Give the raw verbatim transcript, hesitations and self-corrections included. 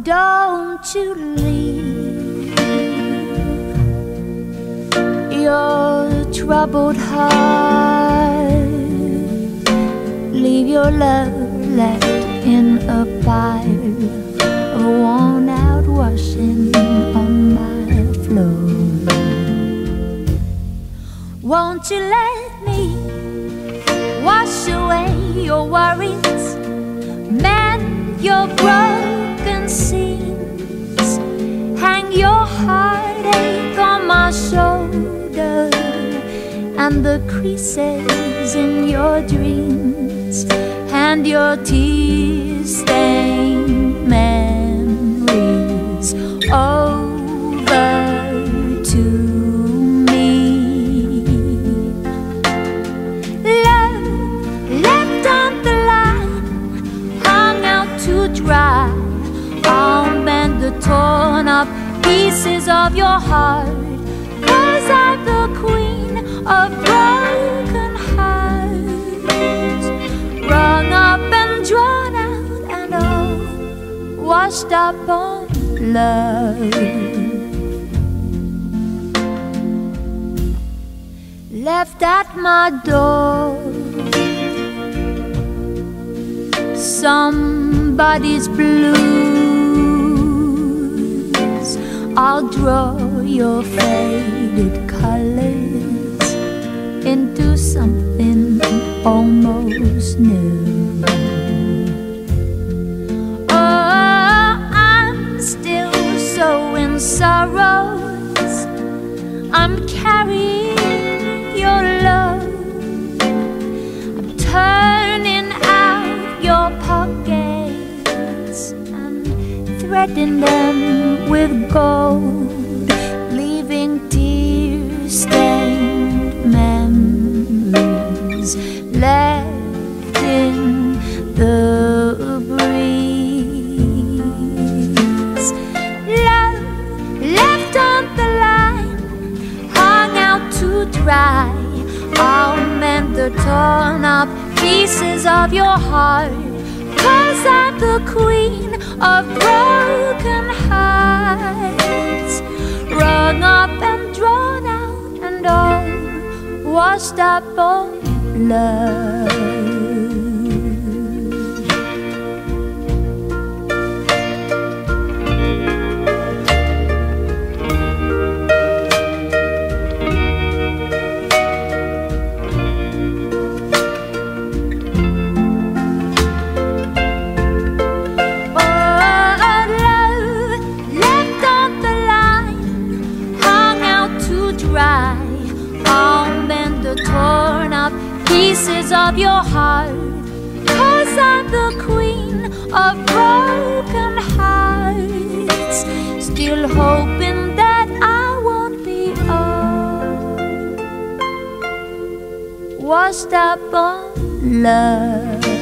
don't you leave your troubled heart, leave your love left in a pile of worn out washing on my floor. Won't you let me wash away your worries, mend your broken seams, hang your heartache on my shoulder and the creases in your dreams and your tear-stained memories over to me. Love left on the line, hung out to dry. I'll mend the torn up pieces of your heart, 'cause I'm the queen of broken hearts, wrung up and drawn out and all washed up on love. Left at my door, somebody's blues. I'll draw your faded colors into something almost new. Oh, I'm still sowing sorrows, I'm carrying your love, I'm turning out your pockets and threading them with gold, leaving tear-stained memories left in the breeze. Love left on the line, hung out to dry. I'll mend the torn up pieces of your heart, 'cause I'm the queen of broken hearts, wrung up and drawn out and all washed up on love. I'll mend the torn up pieces of your heart, 'cause I'm the queen of broken hearts, still hoping that I won't be all washed up on love.